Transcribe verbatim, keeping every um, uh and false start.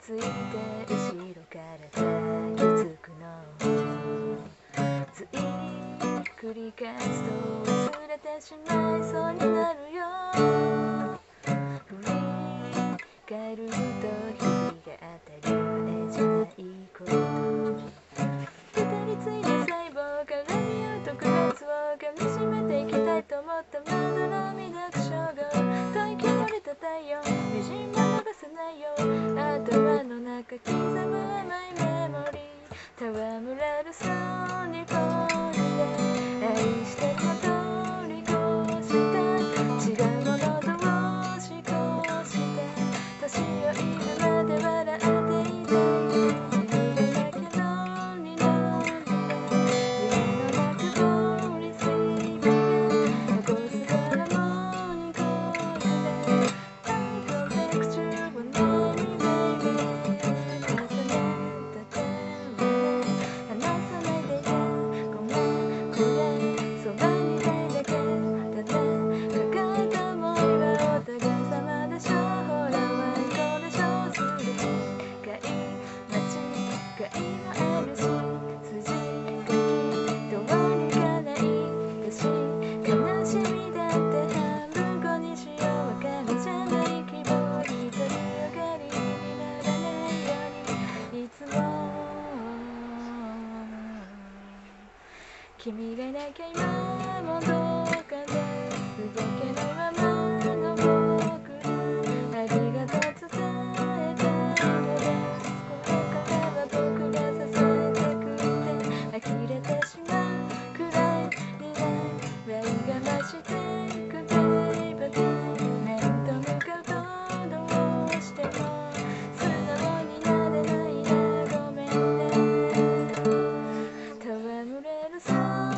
ついて後ろから抱きつくのつい繰り返すと忘れてしまいそうになるよ。振り返ると日々が当たり前じゃないこと、語り継いだ細胞から見よう特別を噛みしめていきたいと思ったまどろみだく衝動、吐息漏れた太陽みじんも逃さないよ。頭の中刻む甘いメモリー戯れるソニフォニーで愛してるの通り越した違うもの同士越して年老いるまで笑っていたい君がだけのにのに夢の中通り過ぎて残すからもにこえて I protect you from any baby 重ねた手を離さないでねごめんこれそばにいないだけだね抱えた想いはお互い様でしょほらワンコでしょすれ違い間違いもあるし筋書き通りがない私悲しみだって半分こにしよう別れじゃない希望独りよがりにならないようにいつも君がいなきゃ今もどうかで動けないままの僕らありがとう伝えたのですこれからは僕が支えてくれて呆れてしまうくらいにね愛が増してくベイバー面と向かうとどうしても素直になれないなごめんね戯れるさ